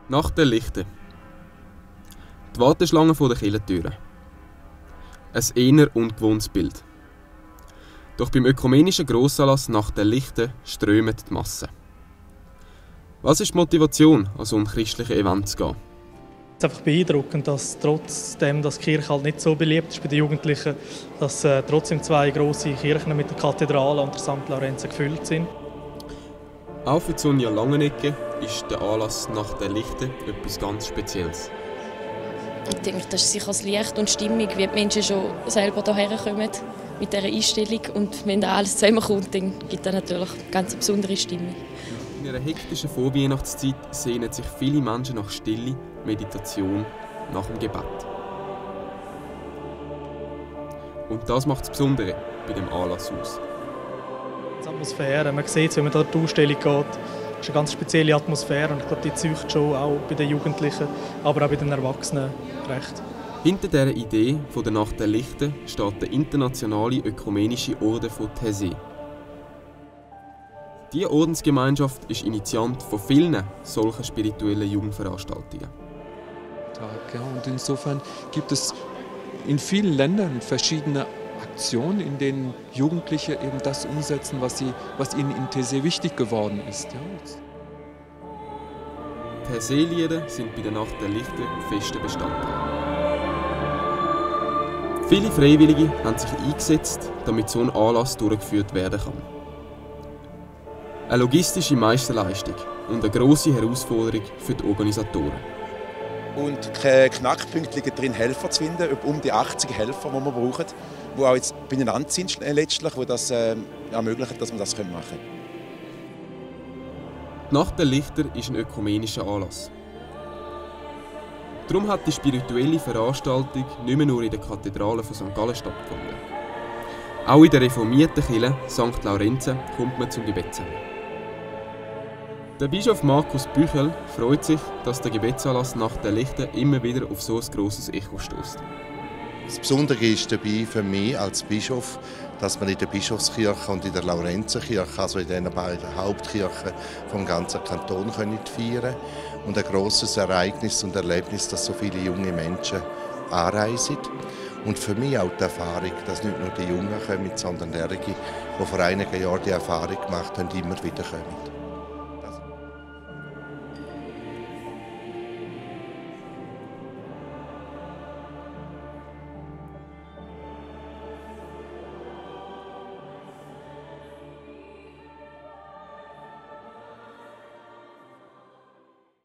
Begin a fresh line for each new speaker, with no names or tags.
Nach der Lichte. Die Warteschlange vor der Kirchentüre. Ein eher ungewohntes Bild. Doch beim ökumenischen Grossanlass nach der Lichte strömen die Massen. Was ist die Motivation, an so ein christliches Event zu gehen?
Es ist einfach beeindruckend, dass trotzdem dass die Kirche halt nicht so beliebt ist bei den Jugendlichen, dass trotzdem 2 grosse Kirchen mit der Kathedrale und der St. Laurentia gefüllt sind.
Auch für Sonja Langenegger ist der Anlass nach der Lichte etwas ganz Spezielles.
Ich denke, das ist sicher das Licht und die Stimmung, wie die Menschen schon selber hierher kommen mit dieser Einstellung. Und wenn da alles zusammenkommt, dann gibt es natürlich eine ganz besondere Stimmung.
In einer hektischen Vorweihnachtszeit sehnen sich viele Menschen nach Stille, Meditation, nach dem Gebet. Und das macht das Besondere bei dem Anlass aus.
Die Atmosphäre, man sieht es, wenn man da die Ausstellung geht, ist eine ganz spezielle Atmosphäre und ich glaube, die zeugt schon auch bei den Jugendlichen, aber auch bei den Erwachsenen recht.
Hinter dieser Idee von der Nacht der Lichte steht der internationale ökumenische Orden von Taizé. Diese Ordensgemeinschaft ist Initiant von vielen solchen spirituellen Jugendveranstaltungen.
Ja, und insofern gibt es in vielen Ländern verschiedene Aktionen, in denen Jugendliche eben das umsetzen, was ihnen in Taizé wichtig geworden ist. Ja.
Taizé-Lieder sind bei der Nacht der Lichte fester Bestandteil. Viele Freiwillige haben sich eingesetzt, damit so ein Anlass durchgeführt werden kann. Eine logistische Meisterleistung und eine grosse Herausforderung für die Organisatoren.
Und keine Knackpunkte liegen drin, Helfer zu finden, um die 80 Helfer, die wir brauchen, die auch jetzt beieinander sind, letztlich, die das ermöglichen, dass wir das machen können.
Die Nacht der Lichter ist ein ökumenischer Anlass. Darum hat die spirituelle Veranstaltung nicht mehr nur in der Kathedrale von St. Gallen stattgefunden. Auch in der reformierten Kirche St. Laurentia kommt man zum Gebet zusammen. Der Bischof Markus Büchel freut sich, dass der Gebetsanlass nach der Lichte immer wieder auf so ein grosses Echo stößt.
Das Besondere ist dabei für mich als Bischof, dass wir in der Bischofskirche und in der Laurentiakirche, also in den beiden Hauptkirchen vom ganzen Kanton, feiern können. Und ein grosses Ereignis und Erlebnis, dass so viele junge Menschen anreisen. Und für mich auch die Erfahrung, dass nicht nur die Jungen kommen, sondern diejenigen, die vor einigen Jahren die Erfahrung gemacht haben, immer wieder kommen.